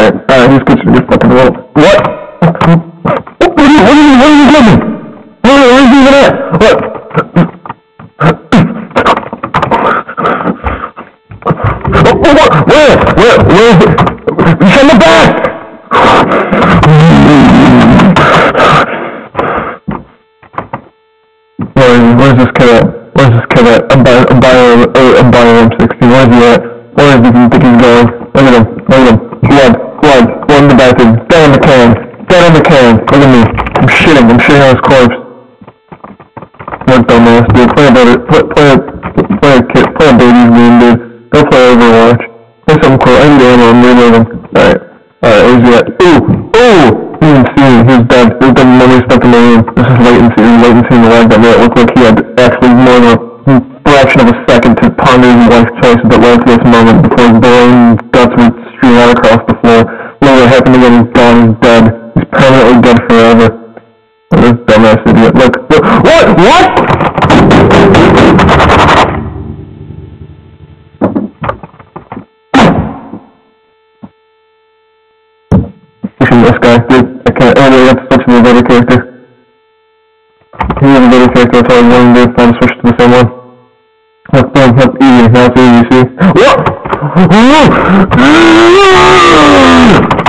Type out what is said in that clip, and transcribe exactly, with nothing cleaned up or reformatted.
Alright, alright, he's good to get fucking roll. What? What are you, what are you, what are you doing? Where, where is he even at? What? Oh, what? Where? Where? Where is it? He's in the back! Where, where's this kid at? Where's this kid at? I'm buying, I'm buying, uh, I'm buying M sixty. Where's he at? Where is he? You think he's going? Look at him. Look at him. Blood. Blood. Blood in the bathroom. Dead on the can. Dead on the can. Look at me. I'm shitting. I'm shitting on his corpse. What dumbass, dude. Play a better, play, play a, play a kid, play a baby's game, dude. Go play Overwatch. Play something cool. I need ammo. I'm reloading. Alright. Alright, where's he at? Ooh! Ooh! You didn't see him. He was dead. He was dead when nobody stuck in the room. This is latency. This is latency in the lag that made it look like he had actually more than a fraction of a second to ponder his life's choices that led to this moment before his brain guts would stream out across the floor. Whatever happened again, he's gone. He's dead. He's permanently dead forever. Oh, this dumbass idiot. Look. Look. What? What? Pushing this guy, dude. I can't. Oh, wait, I have to switch to the other character. He has a better character. That's all I'm going to do. I'm switch to the same one. Look, boom. Look, easy. Now it's easy, you see? What?